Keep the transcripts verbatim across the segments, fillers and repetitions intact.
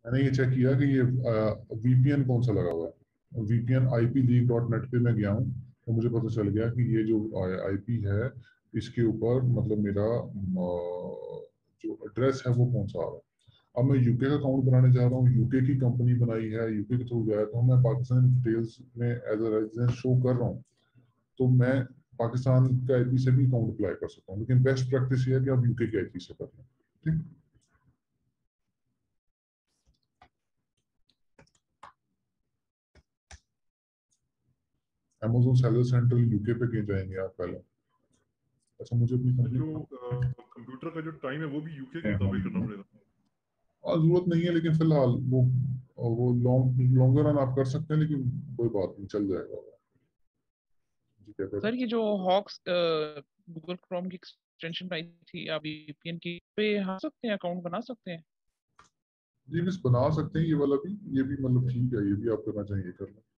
मैंने ये चेक किया कि ये वीपीएन कौन सा लगा हुआ है। VPN IP leak dot net पे मैं गया हूँ तो मुझे पता चल गया कि ये जो आईपी है इसके ऊपर मतलब मेरा अ, जो एड्रेस है वो कौन सा आ रहा है। अब मैं यूके का अकाउंट बनाने जा रहा हूँ, यूके की कंपनी बनाई है, यूके के थ्रू गया तो मैं पाकिस्तान डिटेल्स में एज अ रेजिडेंट शो कर रहा हूँ, तो मैं पाकिस्तान का आईपी से भी अकाउंट अप्लाई कर सकता हूँ, लेकिन बेस्ट प्रैक्टिस ये है कि आप यूके के आईपी से कर लें। ठीक। अमेजोन सेलर सेंट्रल यूके पे कहीं जाएंगे आप पहले। अच्छा, मुझे अपनी कंपनी जो कंप्यूटर का जो टाइम है वो भी यूके के मुताबिक करना पड़ेगा। हाँ, जरूरत नहीं है, लेकिन फिलहाल वो वो लॉन्ग लॉन्गर रन आप कर सकते हैं, लेकिन कोई बात नहीं, चल जाएगा। जी क्या कहते सर ये जो हॉक्स गूगल क्रोम की एक्सटेंशन आई थी आप वीपीएन की पे आ सकते हैं, अकाउंट बना सकते हैं? जी बस बना सकते हैं, ये वाला भी, ये भी मतलब ठीक है, ये भी आप करना चाहिए कर लें,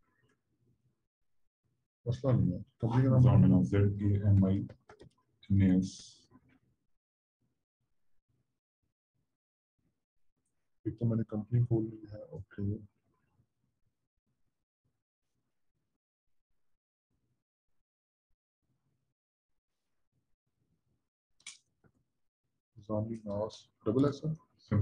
मसला नहीं है। कंपनी का नाम जेड ए एम आई नेस, एक तो मैंने कंपनी खोल ली है। ओके, जामी नास डबल एस है।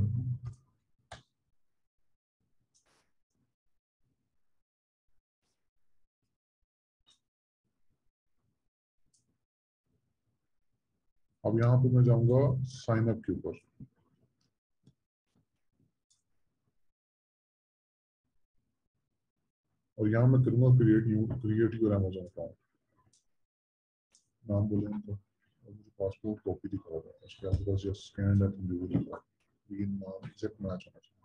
अब यहाँ पे मैं जाऊंगा साइन अप के ऊपर, और यहाँ मैं करूंगा create new create your Amazon account. नाम बोले तो मुझे पासपोर्ट कॉपी दिखा रहा है, उसके बाद बस जस्ट स्कैन दैट इंडिविजुअल, लेकिन नाम एग्जैक्ट मैच होना चाहिए।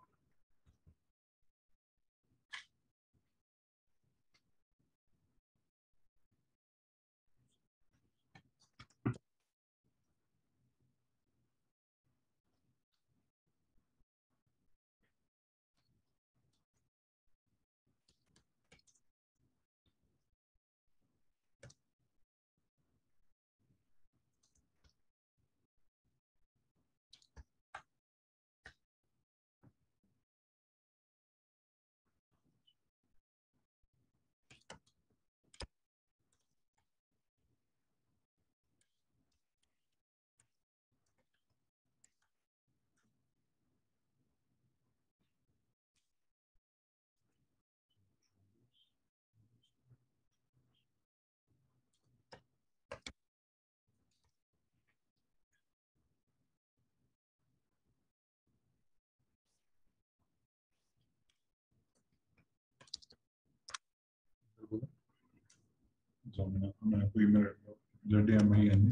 जामिना मैं कोई मेरा Z M I N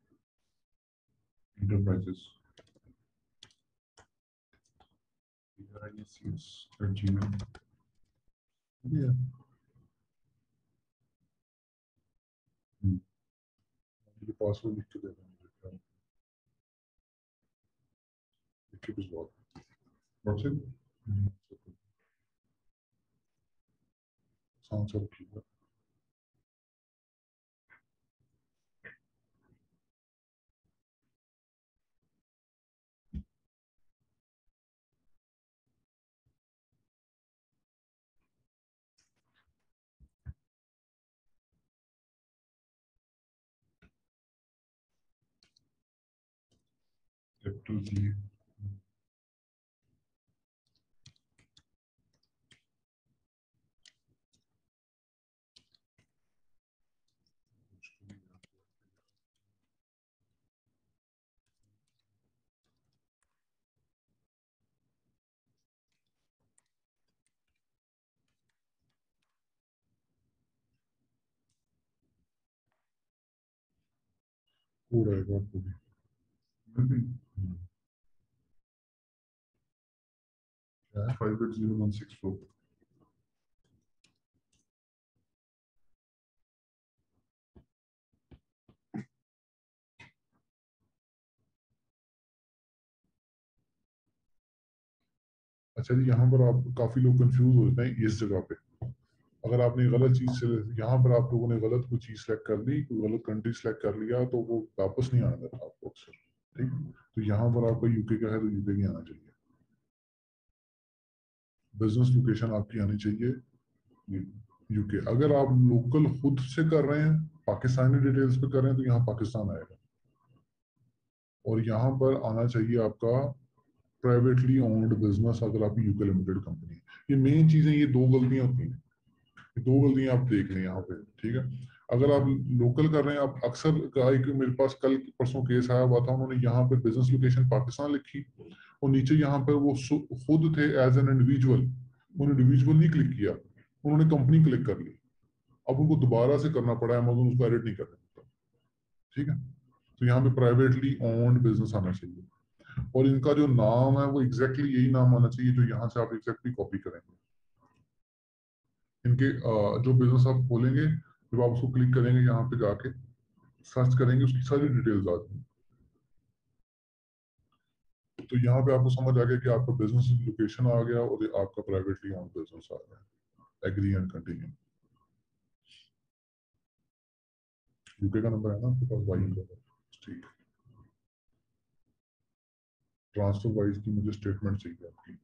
enterprises at gmail, yeah. Hmm. ये पासवर्ड लिख के दे देंगे, लिख के भिजवा दो व्हाट्सएप, साउंड से रखिएगा। Step टू जी कोड आएगा आपको भी, क्या है five eight zero one six four. अच्छा जी, यहाँ पर आप काफी लोग कंफ्यूज हो जाते हैं इस जगह पे। अगर आपने गलत चीज से यहाँ पर आप लोगों ने गलत कोई चीज सेलेक्ट कर ली, कोई गलत कंट्री सेलेक्ट कर लिया, तो वो वापस नहीं आना देता आपको अक्सर। ठीक, तो यहाँ पर आपका यूके का है तो यूके ही आना चाहिए। बिजनेस लोकेशन आपकी आनी चाहिए यूके। अगर आप लोकल खुद से कर रहे हैं, पाकिस्तानी डिटेल्स पे कर रहे हैं, तो यहाँ पाकिस्तान आएगा। और यहाँ पर आना चाहिए आपका प्राइवेटली ओन्ड बिजनेस, अगर आपकी यूके लिमिटेड कंपनी है। ये मेन चीजें, ये दो गलतियां होती हैं, ये दो गलतियां आप देख लें यहाँ पे, ठीक है। अगर आप लोकल कर रहे हैं, आप अक्सर का एक मेरे पास कल परसों केस आया हुआ था, उन्होंने यहाँ पे बिजनेस लोकेशन पाकिस्तान लिखी और नीचे यहाँ पे वो खुद थे एज एन इंडिविजुअल, उन्होंने इंडिविजुअल नहीं क्लिक किया, उन्होंने कंपनी क्लिक कर ली। अब उनको दोबारा से करना पड़ा, अमेज़न उसको एडिट नहीं करने देता, ठीक है। तो यहाँ पे प्राइवेटली ओन्ड बिजनेस आना चाहिए और इनका जो नाम है वो एग्जैक्टली यही नाम आना चाहिए जो यहाँ से आप एग्जैक्टली कॉपी करेंगे। इनके जो बिजनेस आप खोलेंगे, जब आप उसको क्लिक करेंगे, यहाँ पे जाके सर्च करेंगे, उसकी सारी डिटेल्स आ जाएंगी। तो यहाँ पे आपको समझ आ गया कि आपका बिजनेस लोकेशन आ गया और आपका प्राइवेटली ओन्ड बिजनेस आ गया। Agree and continue. यूके का नंबर है ना आपके पास, वाई का, ठीक। ट्रांसफर वाइज की मुझे स्टेटमेंट चाहिए आपकी,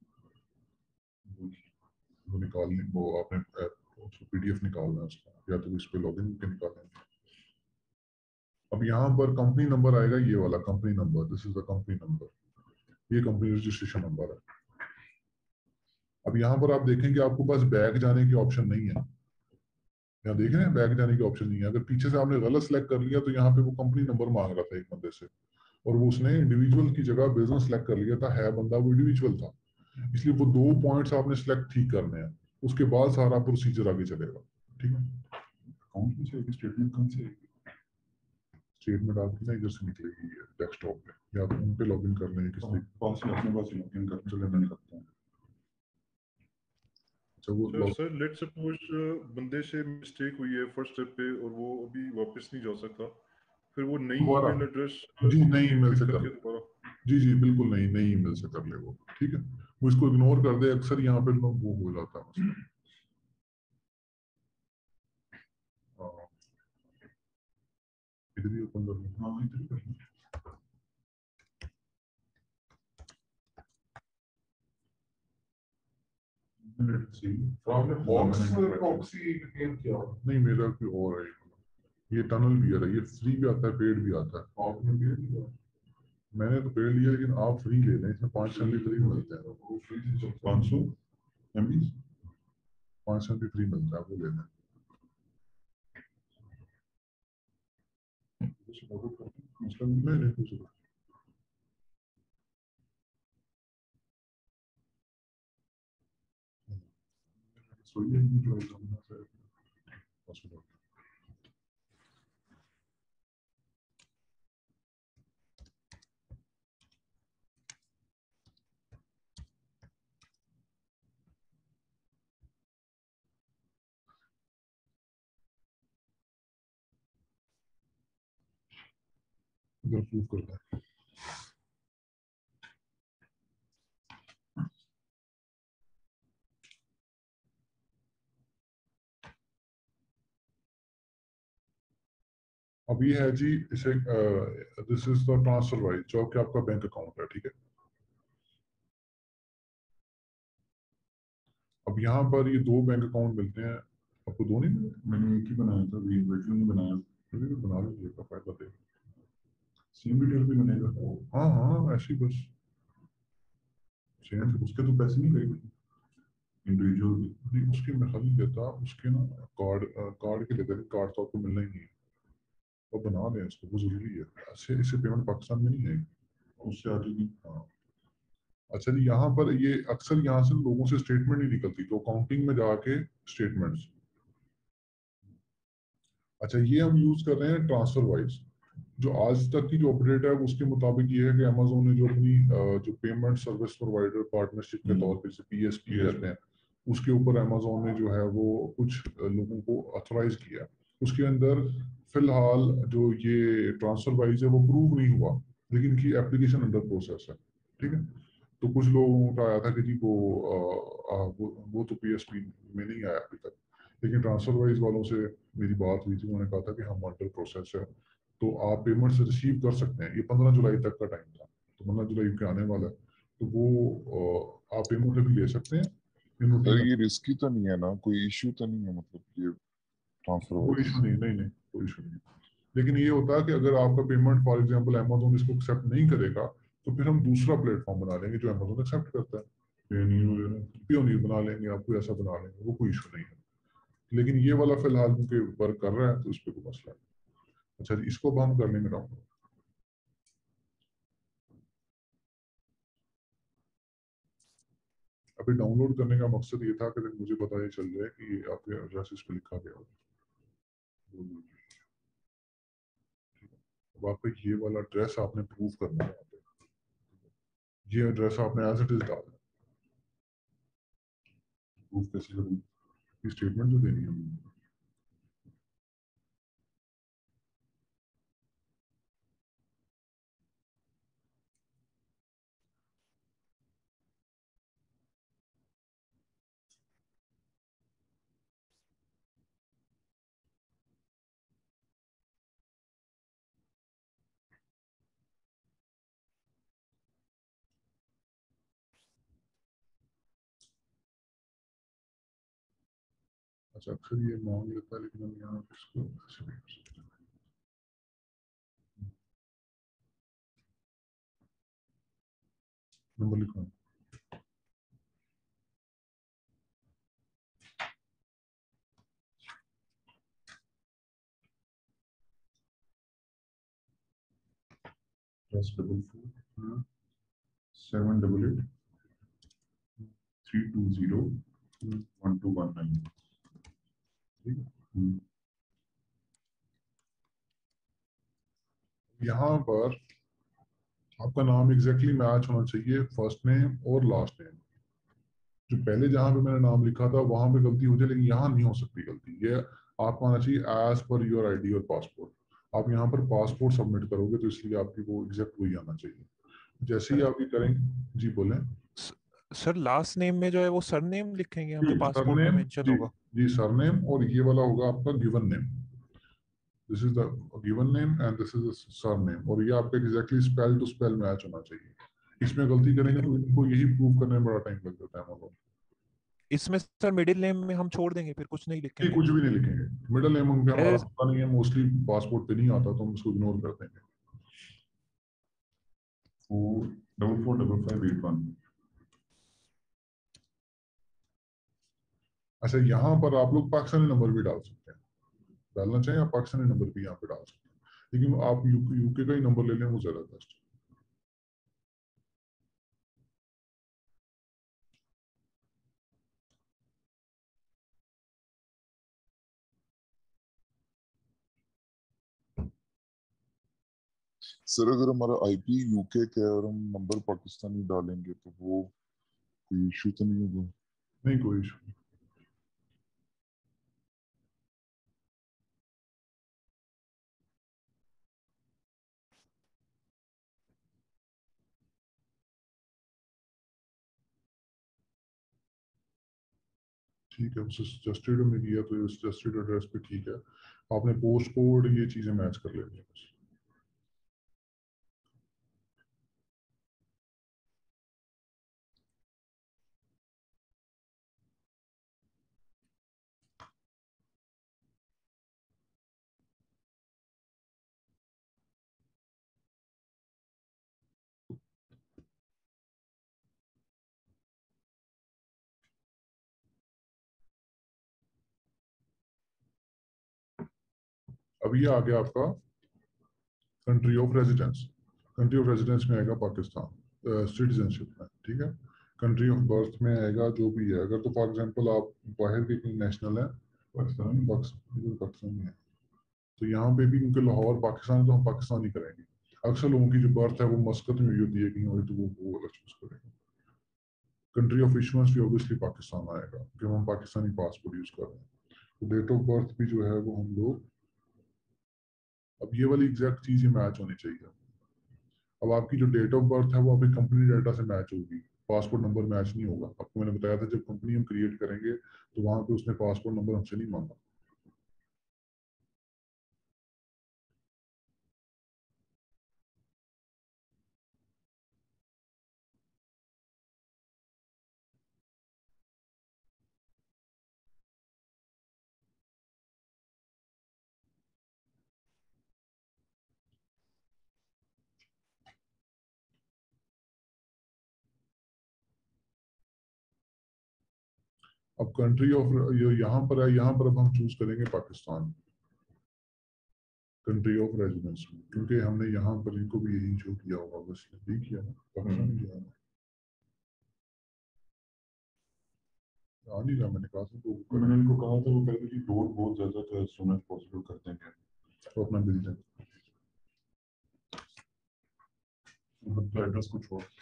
वो निकालने, वो आपने पीडीएफ निकालना है उसका, या तो इस पे लॉगिन करके निकालेंगे। अब यहाँ पर कंपनी नंबर आएगा, ये वाला company number, this is the company number, ये कंपनी रजिस्ट्रेशन नंबर है। अब यहाँ पर आप देखेंगे आपको पास बैक जाने की ऑप्शन नहीं है, यहाँ देख रहे हैं बैक जाने की ऑप्शन नहीं है। अगर पीछे से आपने गलत सेलेक्ट कर लिया तो यहाँ पे वो कंपनी नंबर मांग रहा था एक बंदे से, और वो उसने इंडिविजुअल की जगह बिजनेस सेलेक्ट कर लिया था, है बंदा वो इंडिविजुअल था, इसलिए वो दो पॉइंट्स आपने सेलेक्ट ठीक करने हैं, उसके बाद सारा प्रोसीजर आगे चलेगा, ठीक है। अकाउंट में से स्टेटमेंट कौन से, स्टेटमेंट आपकी ना इधर से निकलेगी डेस्कटॉप पे, या आप उन पे लॉगिन कर लें, किस तरीके पास से अपने पास लॉगिन कर चले मैंने करता हूं। अच्छा वो सर लेट सपोज बंदे से मिस्टेक हुई है फर्स्ट स्टेप पे और वो अभी वापस नहीं जा सकता, फिर वो नई ईमेल एड्रेस जी नई ईमेल से कर ले, जी जी बिल्कुल नई नई ईमेल से कर ले वो, ठीक है। वो इसको इग्नोर कर दे, अक्सर यहाँ पे लोग वो हो जाता है। इधर ही ओपन कर लो, हाँ इधर ही कर लो। नहीं मेरा कोई और है, ये टनल भी है, ये फ्री भी आता है, पेड भी आता है। आपने पेड लिया? मैंने तो पेड लिया, लेकिन आप फ्री ले लें, इसमें पाँच एम बी फ्री मिलते हैं, पाँच सौ एम बी पाँच एम बी फ्री मिलता है, वो ले लें। नहीं नहीं कुछ सोइए जो है इधर प्रूव करता है। अब ये है जी, इसे this is the TransferWise जो कि आपका बैंक अकाउंट है, ठीक है। अब यहाँ पर ये दो बैंक अकाउंट मिलते हैं, आपको दो नहीं मिले, मैंने एक ही बनाया था, इंडिविजुअल नहीं बनाया, फिर बना लीजिए, का फायदा दे, सेम डिटेल भी बनेगा। हाँ हाँ ऐसी बस सेम, उसके तो पैसे नहीं लगेंगे इंडिविजुअल नहीं, उसके मैं नहीं देता, उसके ना कार्ड कार्ड के लेते, कार्ड तो आपको मिलना ही नहीं है, वो बना दें इसको, वो जरूरी है, ऐसे इससे पेमेंट पाकिस्तान में नहीं आएगी, उससे आ जाएगी। हाँ अच्छा जी, यहाँ पर ये अक्सर यहाँ से लोगों से स्टेटमेंट नहीं निकलती, तो अकाउंटिंग में जाके स्टेटमेंट्स। अच्छा ये हम यूज कर रहे हैं ट्रांसफर वाइज, जो आज तक की जो अपडेट है उसके मुताबिक ये है कि अमेजोन ने जो अपनी जो पेमेंट सर्विस प्रोवाइडर पार्टनरशिप के तौर पे पीएसपी कहते हैं, उसके ऊपर अमेजोन ने जो है वो कुछ लोगों को ऑथराइज किया, उसके अंदर फिलहाल जो ये ट्रांसफर वाइज है वो प्रूव नहीं हुआ, लेकिन की एप्लीकेशन अंडर प्रोसेस है, ठीक है। तो कुछ लोगों का आया था कि जी वो आ, आ, वो, वो तो पीएसपी में नहीं आया अभी तक, लेकिन ट्रांसफर वाइज वालों से मेरी बात हुई थी, उन्होंने कहा था कि हम अंडर प्रोसेस है, तो आप पेमेंट्स रिसीव कर सकते हैं। ये पंद्रह जुलाई तक का टाइम था, तो पंद्रह जुलाई के आने वाला है, तो वो आप पेमेंट भी ले सकते हैं इनवोटिंग सर ये रिस्की तो नहीं है ना, कोई इश्यू तो नहीं है मतलब ये ट्रांसफर कोई वाइज? इशू नहीं, नहीं नहीं कोई इशू नहीं। लेकिन ये होता है कि अगर आपका पेमेंट फॉर एग्जांपल अमेजोन इसको एक्सेप्ट नहीं करेगा, तो फिर हम दूसरा प्लेटफॉर्म बना लेंगे जो अमेजोन एक्सेप्ट करता है, पियोनियर बना लेंगे, आपको ऐसा बना लेंगे, वो कोई इशू नहीं है। लेकिन ये वाला फिलहाल उनके वर्क कर रहा है तो इस पर कोई मसला नहीं। अच्छा जी, इसको अब हम कर लेंगे डाउनलोड। अभी डाउनलोड करने का मकसद ये था कि मुझे पता ये चल जाए कि ये आपके एड्रेस इस पे लिखा गया होगा। अब आपका ये वाला एड्रेस आपने प्रूव करना है, ये एड्रेस आपने एज इट इज डालना है। प्रूफ कैसे करूँ, स्टेटमेंट जो देनी है। अच्छा, अक्सर ये मांग लेता है, लेकिन हम यहाँ पे इसको ऐसे भी कर सकते हैं। नंबर लिखो। Plus double four seven double eight three two zero one two one nine. ठीक है, यहाँ पर आपका नाम एग्जैक्टली मैच होना चाहिए, फर्स्ट नेम और लास्ट नेम। जो पहले जहां पे मैंने नाम लिखा था वहां पे गलती हो जाए, लेकिन यहाँ नहीं हो सकती गलती। ये आपको आना चाहिए एज पर योर आईडी और पासपोर्ट। आप यहाँ पर पासपोर्ट सबमिट करोगे तो इसलिए आपकी वो एग्जैक्ट वही आना चाहिए। जैसे ही आप ये करेंगे, जी बोलें। सर लास्ट नेम में जो है वो सरनेम लिखेंगे हम जो पासपोर्ट में सरनेम, मेंशन जी होगा? जी सरनेम, और ये वाला होगा आपका given name. This is the given name and this is the surname, और ये आपका exactly spell to spell match होना चाहिए। इसमें गलती करेंगे तो इनको यही प्रूव करने में बड़ा टाइम लग जाता है हमारा। इसमें सर मिडिल नेम में हम छोड़ देंगे, फिर कुछ नहीं नहीं, लिखेंगे? कुछ भी नहीं लिखेंगे। मिडिल नेम उनके हमारा ए, पता नहीं है, मोस्टली पासपोर्ट पे नहीं आता तो हम उसको इग्नोर कर देंगे। Four double four double five eight one. अच्छा, यहाँ पर आप लोग पाकिस्तानी नंबर भी डाल सकते हैं, डालना चाहिए आप पाकिस्तानी नंबर भी यहाँ पे डाल सकते हैं, लेकिन आप यूके यूके का ही नंबर ले लें, वो ज्यादा बेस्ट। सर अगर हमारा आईपी यूके का है और हम नंबर पाकिस्तानी डालेंगे तो वो कोई इशू तो नहीं होगा? नहीं, कोई इशू नहीं। ठीक है, सजेस्टेड में किया तो सजेस्टेड एड्रेस पे ठीक है। आपने पोस्ट कोड ये चीजें मैच कर लेनी है बस। अब ये आ गया आपका country of residence. Country of residence में आएगा पाकिस्तान, सिटीजनशिप में, ठीक है। कंट्री ऑफ बर्थ में आएगा जो भी है, अगर तो फॉर एग्जांपल आप बाहर के कोई नेशनल है, पाकिस्तानी पाकिस्तान पाकिस्तानी है, तो यहाँ पे भी क्योंकि लाहौर पाकिस्तान है तो हम पाकिस्तानी करेंगे। अक्सर लोगों की जो बर्थ है वो मस्कत में हुई होती है कहीं और, तो वो वो वाला चूज करेंगे। कंट्री ऑफ इशुएंस भी ऑब्वियसली पाकिस्तान आएगा क्योंकि हम पाकिस्तानी पासपोर्ट यूज कर रहे हैं। तो डेट ऑफ बर्थ भी जो है वो हम लोग, अब ये वाली एग्जैक्ट चीज मैच होनी चाहिए। अब आपकी जो डेट ऑफ बर्थ है वो आपकी कंपनी डाटा से मैच होगी, पासपोर्ट नंबर मैच नहीं होगा। आपको मैंने बताया था जब कंपनी हम क्रिएट करेंगे तो वहां पे उसने पासपोर्ट नंबर हमसे नहीं मांगा। अब कंट्री ऑफ यहाँ पर है, यहाँ पर अब हम चूज करेंगे पाकिस्तान कंट्री ऑफ रेजिडेंस में, क्योंकि हमने यहाँ पर इनको भी यही शो किया होगा, बस यही किया ना पाकिस्तान ही किया आ नहीं रहा। मैंने कहा था तो मैंने इनको कहा था, वो कहते कि लोड बहुत ज्यादा था, एज सून एज पॉसिबल कर देंगे, तो अपना बिल दें। मतलब एड्रेस कुछ और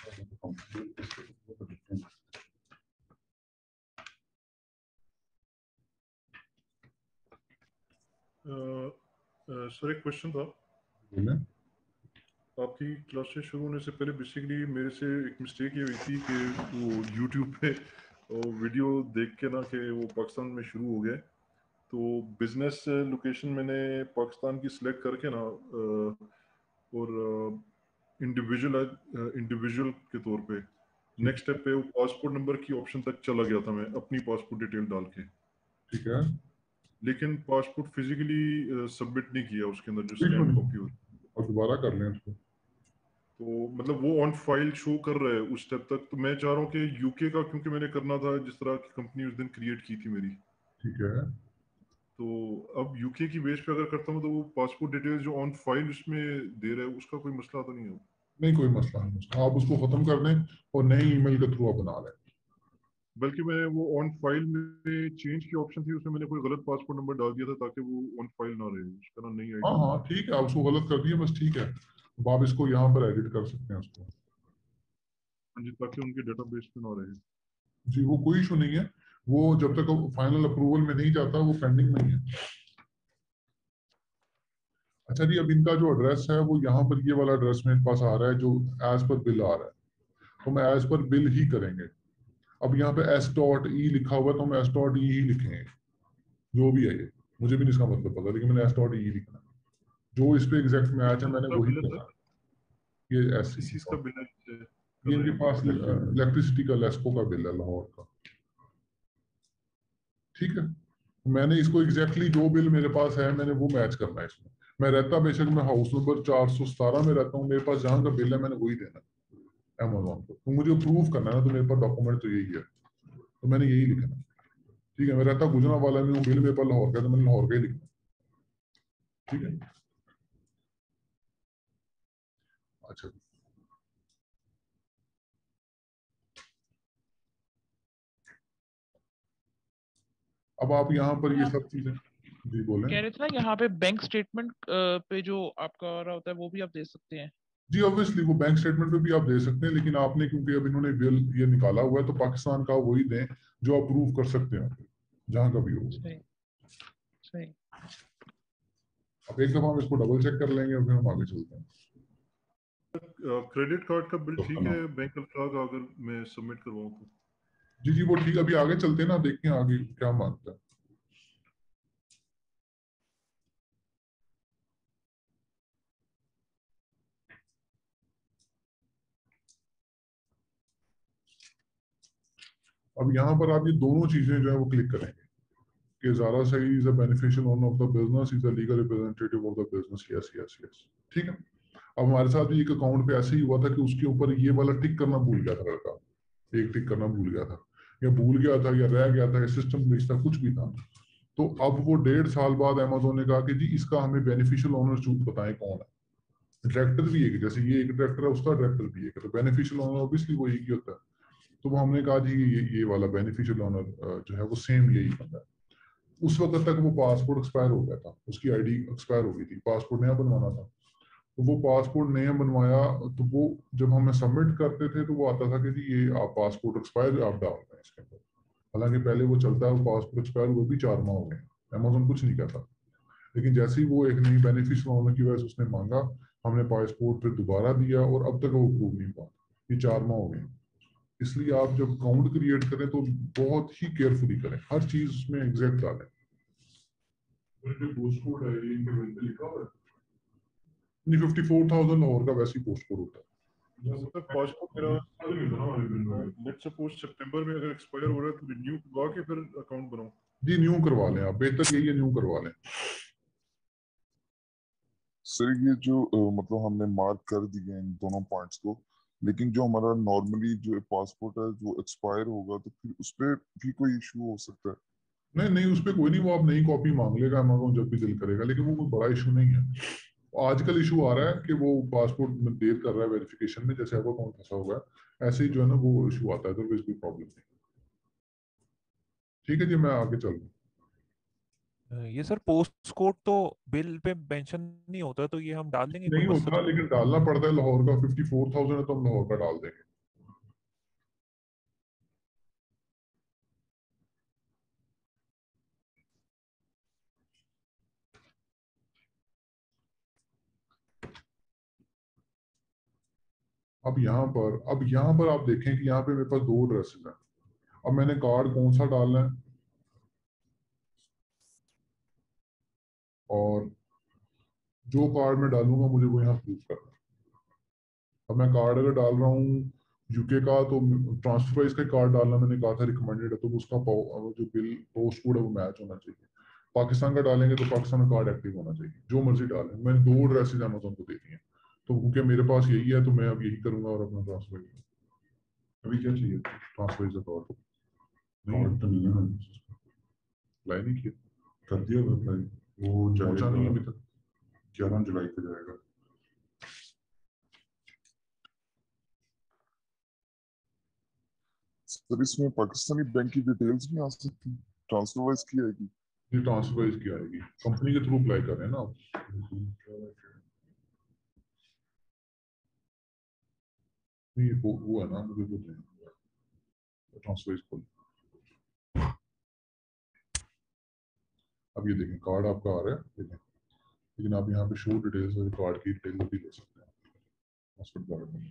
सर एक क्वेश्चन था। बोले आपकी क्लासेस शुरू होने से पहले बेसिकली मेरे से एक मिस्टेक ये हुई थी कि वो यूट्यूब पे वीडियो देख के ना कि वो पाकिस्तान में शुरू हो गए, तो बिजनेस लोकेशन मैंने पाकिस्तान की सिलेक्ट करके ना और इंडिविजुअल इंडिविजुअल के तौर पे नेक्स्ट स्टेप पे वो पासपोर्ट नंबर की ऑप्शन तक चला गया था मैं अपनी पासपोर्ट डिटेल डाल के, ठीक है, लेकिन पासपोर्ट फिजिकली सबमिट नहीं किया उसके अंदर जो स्कैन कॉपी होती है, और दोबारा कर लें उसको। तो मतलब वो ऑन फाइल शो कर रहा है उस स्टेप तक। तो मैं चाह रहा हूँ कि यूके का, क्योंकि मैंने करना था जिस तरह की कंपनी उस दिन क्रिएट की थी मेरी, ठीक है, तो अब यूके की बेस पे अगर करता हूँ तो वो पासपोर्ट डिटेल्स जो ऑन फाइल उसमें दे रहा है उसका कोई मसला तो नहीं है? नहीं कोई मसला नहीं, आप उसको खत्म कर दें और नई ईमेल के थ्रू आप बना लें। बल्कि मैं वो ऑन फाइल में चेंज की ऑप्शन थी, उसमें मैंने कोई गलत पासपोर्ट नंबर डाल दिया था ताकि वो ऑन फाइल ना रहे, उसका ना नई हाँ आईडी। हाँ ठीक है, आप उसको गलत कर दिए बस, ठीक है, अब आप इसको यहाँ पर एडिट कर सकते हैं उसको। हाँ जी, ताकि उनके डेटाबेस पे ना रहे। जी वो कोई इशू नहीं है, वो जब तक फाइनल अप्रूवल में नहीं जाता वो पेंडिंग नहीं है। अच्छा जी, अब इनका जो एड्रेस है वो यहाँ पर ये वाला एड्रेस मेरे पास आ रहा है जो एज पर बिल आ रहा है, तो मैं एज पर बिल ही करेंगे। अब यहाँ पे एस डॉट ई लिखा हुआ है तो हम एस डॉट ई ही लिखेंगे, जो भी है ये मुझे भी नहीं इसका मतलब पता, लेकिन मैंने एस डॉट ई लिखना है, जो इस पे एग्जैक्ट मैच है मैंने वही करना है। ये एस किस चीज का बिल है जिससे ये कर रहे इनके हैं? पास इलेक्ट्रिसिटी का लेस्को का बिल है लाहौर का, ठीक है। मैंने इसको एग्जैक्टली exactly जो बिल मेरे पास है मैंने वो मैच करना है इसमें। मैं रहता बेशक मैं हाउस नंबर चार सौ सतारह में रहता हूँ, मेरे पास जहाँ का बिल है मैंने वही देना है अमेजोन को, तो मुझे प्रूफ करना है ना, तो मेरे पास डॉक्यूमेंट तो यही है, तो मैंने यही लिखना है, ठीक है। मैं रहता गुजरा वाला में हूँ, बिल मेरे पास लाहौर का, तो मैंने लाहौर का ही लिखना, ठीक है। अच्छा अब आप यहाँ पर ये सब चीजें जी बोलें। कह रहे थे ना यहाँ पे बैंक स्टेटमेंट पे जो आपका आ रहा होता है वो भी आप दे सकते हैं। जी ऑब्वियसली वो बैंक स्टेटमेंट पे भी आप दे सकते हैं, लेकिन आपने क्योंकि अब इन्होंने बिल ये निकाला हुआ है तो पाकिस्तान का वही दें जो अप्रूव कर सकते हैं जहाँ का भी हो। सही सही। अब एक दफा हम इसको डबल चेक कर लेंगे और फिर हम आगे चलते हैं। क्रेडिट कार्ड का बिल तो ठीक है बैंक अल्ट्रा का अगर मैं सबमिट करवाऊँ तो? जी जी वो ठीक है, अभी आगे चलते हैं ना, देखते हैं आगे क्या मांगता है। अब यहाँ पर आप ये दोनों चीजें जो है वो क्लिक करेंगे कि Zara Saeed is a beneficial owner of the business, is a legal representative of the business, yes yes yes, ठीक है। अब हमारे साथ भी एक अकाउंट पे ऐसे ही हुआ था कि उसके ऊपर ये वाला टिक करना भूल गया था लड़का, एक टिक करना भूल गया था या भूल गया था या रह गया था या सिस्टम ग्लिच था, कुछ भी था। तो अब वो डेढ़ साल बाद अमेजोन ने कहा कि जी इसका हमें बेनिफिशियल ओनर चूज बताएं कौन है। डायरेक्टर भी एक, जैसे ये एक डायरेक्टर है उसका डायरेक्टर भी एक है, तो बेनिफिशियल ओनर ऑब्वियसली वो एक ही होता है। तो वो हमने कहा जी ये ये वाला बेनिफिशियल ओनर जो है वो सेम यही बंदा है। उस वक्त तक वो पासपोर्ट एक्सपायर हो गया था, उसकी आईडी एक्सपायर हो गई थी, पासपोर्ट नया बनवाना था, तो वो पासपोर्ट नया बनवाया, तो वो जब हमें सबमिट करते थे तो वो आता था कि जी ये आप पासपोर्ट एक्सपायर आप डाल रहे हैं इसके अंदर, हालांकि पहले वो चलता है, वो पासपोर्ट एक्सपायर हुए भी चार माह हो गए, अमेजोन कुछ नहीं कहता। लेकिन जैसे ही वो एक नई बेनिफिशियल होने की वजह से उसने मांगा, हमने पासपोर्ट फिर दोबारा दिया और अब तक वो अप्रूव नहीं हुआ, ये चार माह हो गए। इसलिए आप जब अकाउंट क्रिएट करें तो बहुत ही केयरफुली करें, हर चीज उसमें एग्जैक्ट डालें। पोस्ट कोड है ये इनके बिल पे लिखा हुआ है, नहीं फिफ्टी फोर थाउजेंड लाहौर का वैसे ही पोस्ट कोड होता है। मतलब पासपोर्ट मेरा लेट्स सपोज सितंबर में अगर एक्सपायर हो रहा है तो रिन्यू करवा के फिर अकाउंट बनाऊं? जी न्यू करवा लें आप, बेहतर यही है न्यू करवा लें। सर ये जो अ, मतलब हमने मार्क कर दिए इन दोनों पॉइंट्स को, लेकिन जो हमारा नॉर्मली जो पासपोर्ट है जो एक्सपायर होगा तो फिर उस पर भी कोई इशू हो सकता है? नहीं नहीं, उस पर कोई नहीं, वो आप नई कॉपी मांग लेगा हमारे जब भी दिल करेगा, लेकिन वो कोई बड़ा इशू नहीं है। आजकल इशू आ रहा है कि वो पासपोर्ट में देर कर रहा है वेरिफिकेशन में, जैसे आपका अकाउंट फंसा हुआ है ऐसे ही जो है ना वो इशू आता है, तो कोई प्रॉब्लम नहीं। ठीक है जी, मैं आगे चल रहा हूँ। ये सर पोस्ट कोड तो बिल पे मेंशन नहीं होता, तो ये हम डाल देंगे, कोई नहीं मसला होता, तो लेकिन डालना पड़ता है। लाहौर का फिफ्टी फोर थाउजेंड है तो हम लाहौर का डाल देंगे। अब यहाँ पर अब यहाँ पर आप देखें कि यहाँ पे मेरे पास दो ड्रेसेस हैं। अब मैंने कार्ड कौन सा डालना है, और जो कार्ड में डालूंगा मुझे वो यहाँ प्रूफ करना है। अब मैं कार्ड अगर डाल रहा हूँ यूके का, तो ट्रांसफर प्राइस का कार्ड डालना मैंने कहा था रिकमेंडेड है, तो उसका पाउ- जो बिल पोस्ट कोड है वो मैच होना चाहिए। पाकिस्तान का डालेंगे तो पाकिस्तान का कार्ड एक्टिव होना चाहिए। जो मर्जी डालें, मैंने दो ड्रेसेज अमेजोन को दे दी हैं, तो क्योंकि मेरे पास यही है तो मैं अब यही करूंगा और अपना ट्रांसफर। अभी क्या चाहिए ट्रांसफर इज कार्ड? कार्ड तो नहीं है, मैंने अप्लाई नहीं किया। कर दिया अप्लाई, वो पहुंचा नहीं अभी तक, ग्यारह जुलाई को जाएगा। सर इसमें पाकिस्तानी बैंक की डिटेल्स भी आ सकती हैं, ट्रांसफर वाइज की आएगी? ये ट्रांसफर इसकी आएगी, कंपनी के थ्रू अप्लाई कर रहे हैं ना आप। नहीं वो वो है ना, मुझे वो ट्रांसफर इसको। अब ये देखें कार्ड आपका आ रहा है, देखें, लेकिन आप यहाँ पे शो डिटेल्स और कार्ड की डिटेल भी ले सकते हैं हॉस्पिटल कार्ड में।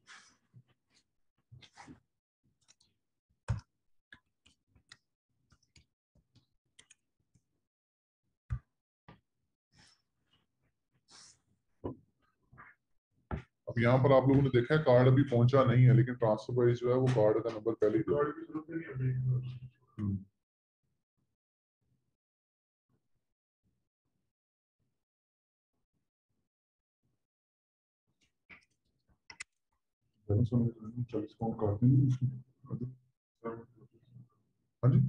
अब यहाँ पर आप लोगों ने देखा है कार्ड अभी पहुंचा नहीं है, लेकिन ट्रांसफर प्राइस जो है वो कार्ड का नंबर पहले ही कार्ड की जरूरत नहीं है। हम्म। चालीस पाउंड काट देंगे उसमें। हाँ जी,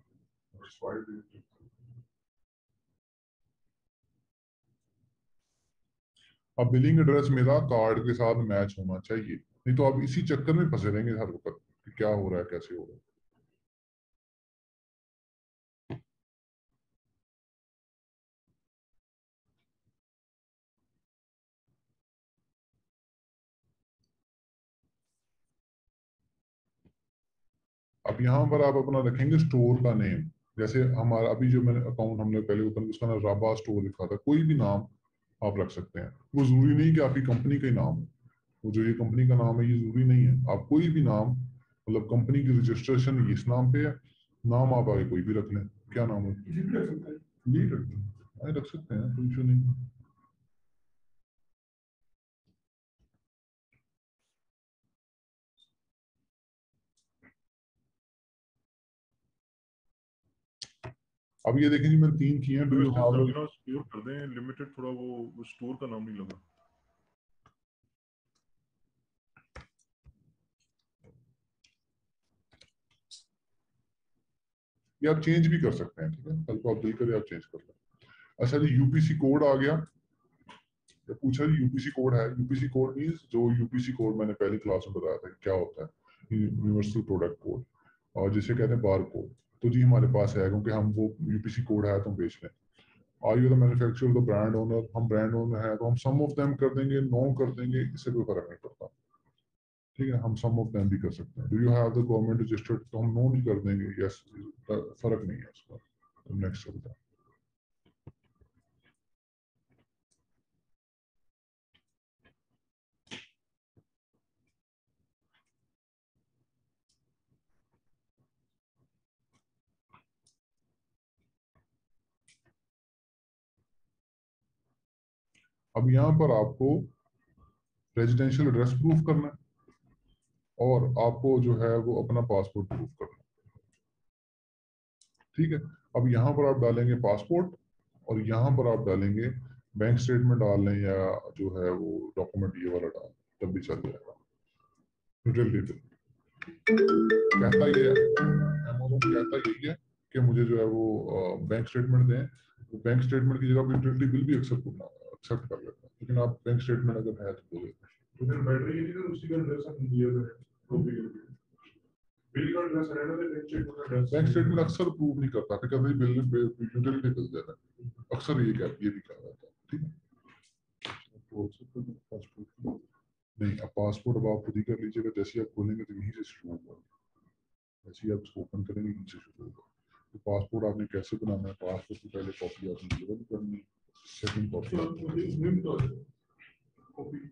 अब बिलिंग एड्रेस मेरा कार्ड के साथ मैच होना चाहिए, नहीं तो आप इसी चक्कर में फंसे रहेंगे हर वक्त कि क्या हो रहा है कैसे हो रहा है। अब यहाँ पर आप अपना रखेंगे स्टोर का नेम, जैसे हमारा अभी जो मैंने अकाउंट हमने पहले ओपन किया उसका नाम राबा स्टोर लिखा था, कोई भी नाम आप रख सकते हैं। वो जरूरी नहीं कि आपकी कंपनी का ही नाम हो, वो जो ये कंपनी का नाम है ये जरूरी नहीं है। आप कोई भी नाम, मतलब कंपनी की रजिस्ट्रेशन इस नाम पे है, नाम आप आगे कोई भी रख लें। क्या नाम है, किसी भी रख सकते हैं, यही रख लें, हाँ, रख सकते हैं, कोई इशू नहीं। अब ये देखें जी मैंने तीन किए हैं। डू यू हैव स्टोर कर दें लिमिटेड, थोड़ा वो स्टोर का नाम नहीं लगा। ये आप चेंज भी कर सकते हैं, ठीक है, कल को आप दिल करे आप चेंज कर लें। अच्छा जी, यूपीसी कोड आ गया, तो पूछा जी यूपीसी कोड है। यूपीसी कोड मींस जो यूपीसी कोड मैंने पहली क्लास में बताया था क्या होता है, यूनिवर्सल प्रोडक्ट कोड, और जिसे कहते हैं बार कोड। तो जी हमारे पास है, क्योंकि हम वो यूपीसी कोड है तो हम बेच लें। Are you the manufacturer, the brand owner, हम ब्रांड ओनर है तो हम सम ऑफ देम कर देंगे, नो कर देंगे, इससे कोई फर्क नहीं पड़ता। ठीक है, हम सम ऑफ देम भी कर सकते हैं। Do you have the government registered, तो हम नो नहीं कर देंगे, यस, फर्क नहीं है उसका। तो नेक्स्ट चलता है। अब यहाँ पर आपको रेजिडेंशियल एड्रेस प्रूफ करना है, और आपको जो है वो अपना पासपोर्ट प्रूफ करना है। ठीक है, अब यहाँ पर आप डालेंगे पासपोर्ट, और यहाँ पर आप डालेंगे बैंक स्टेटमेंट डाल लें या जो है वो डॉक्यूमेंट ये वाला डाल, तब भी चल जाएगा। यूटिलिटी बिल कहता ये है, अमेज़न कहता यही है कि मुझे जो है वो बैंक स्टेटमेंट दें, वो बैंक स्टेटमेंट की जगह पे यूटिलिटी बिल भी एक्सेप्ट करना एक्सेप्ट कर लेता है, लेकिन आप बैंक स्टेटमेंट अगर है तो दो देते हैं। तो फिर बैटरी की तो उसी का एड्रेस हम दिया है कॉपी करके बिल का एड्रेस रहना है, बैंक स्टेटमेंट का एड्रेस बैंक स्टेटमेंट अक्सर प्रूव नहीं करता कि कभी बिल यूटिलिटी बिल देना अक्सर ये क्या ये भी कहा जाता है। ठीक है, नहीं अब पासपोर्ट अब आप खुद ही कर लीजिएगा, जैसे आप खोलेंगे तो यहीं से शुरू होगा, जैसे ही आप ओपन करेंगे यहीं से शुरू होगा। तो पासपोर्ट आपने कैसे बनाना है, पासपोर्ट की पहले कॉपी आपने डेवलप करनी है, सेकंड कॉपी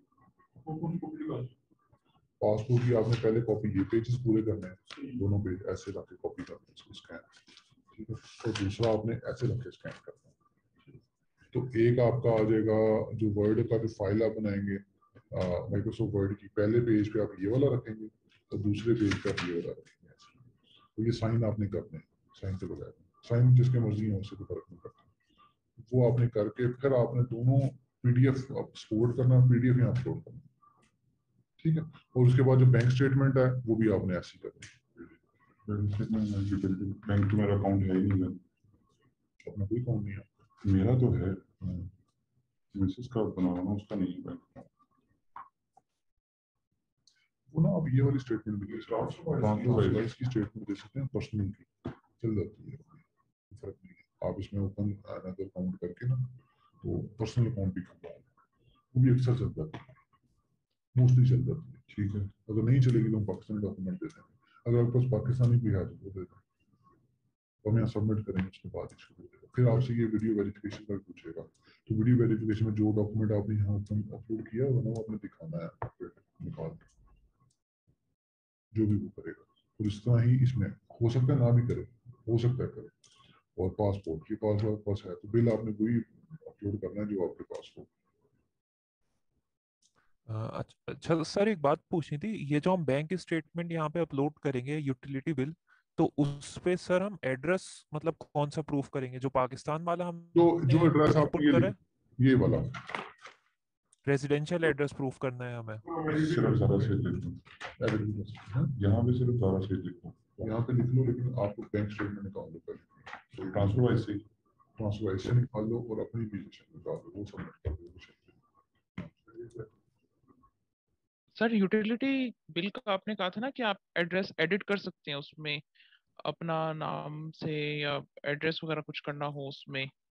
पासपोर्ट की आपने पहले कॉपी ये पेजेस पूरे करने हैं, दोनों पेज ऐसे रख के कॉपी करना है, इसको स्कैन, ठीक है, और दूसरा आपने ऐसे रख के स्कैन करना है। तो एक आपका आ जाएगा जो वर्ड का जो फाइल आप बनाएंगे माइक्रोसॉफ्ट वर्ड की, पहले पेज पे आप ये वाला रखेंगे और दूसरे पेज पे आप ये वाला रखेंगे। तो ये साइन आपने करने हैं, साइन के बगैर साइन जिसके मर्जी है उससे कोई फर्क नहीं पड़ता, वो आपने करके फिर आपने दोनों पीडीएफ एक्सपोर्ट करना, पीडीएफ यहाँ अपलोड करना, ठीक है, और उसके बाद जो बैंक स्टेटमेंट है वो भी आपने ऐसे ही करनी है। बैंक तो मेरा अकाउंट है ही नहीं, अपना कोई अकाउंट नहीं है, मेरा तो है, मिसेस का बनाना उसका नहीं है बैंक, वो ना आप ये वाली स्टेटमेंट भी दे सकते हैं, इसकी स्टेटमेंट दे सकते हैं पर्सनल की, चल जाती है, फर्क नहीं है। आप इसमें ओपन अनदर अकाउंट करके ना तो पर्सनल अकाउंट भी खुलवा लें, वो भी अक्सर चल जाती है, मोस्टली चल जाती है, ठीक है। अगर नहीं चलेगी तो हम पाकिस्तानी डॉक्यूमेंट दे देंगे, अगर आपके पास पाकिस्तानी भी है तो वो दे दें, तो हम यहाँ सबमिट करेंगे, उसके बाद इसको दे देगा। फिर आपसे ये वीडियो वेरिफिकेशन का पूछेगा, तो वीडियो वेरिफिकेशन में जो डॉक्यूमेंट आपने यहाँ अपलोड किया है वो आपने दिखाना है, फिर निकाल जो भी वो करेगा। और इस तरह ही इसमें हो सकता है ना भी करे, हो सकता है करे। और पासपोर्ट, ये पासपोर्ट पास है तो बिल आपने वही अपलोड करना है जो आपके पास हो। अच्छा अच्छा सर, एक बात पूछनी थी, ये जो हम बैंक स्टेटमेंट यहाँ पे अपलोड करेंगे यूटिलिटी बिल, तो उस पे सर हम एड्रेस मतलब कौन सा प्रूफ करेंगे, जो पाकिस्तान वाला हम जो जो एड्रेस आपने ये पुट करें, ये वाला रेजिडेंशियल एड्रेस प्रूफ करना है हमें? सिर्फ सारा शेड लिख दो, यहाँ पे सिर्फ सारा शेड लिखो, यहाँ पे लिख लो, लेकिन आपको बैंक स्टेटमेंट निकाल लो पहले, ट्रांसफर वाइज से ट्रांसफर वाइज से निकाल लो और अपनी भी निकाल लो, वो सबमिट कर दो। सर यूटिलिटी बिल का आपने कहा था ना कि आप एड्रेस एडिट कर सकते हैं उसमें, अपना नाम से या एड्रेस वगैरह कुछ करना हो उसमें,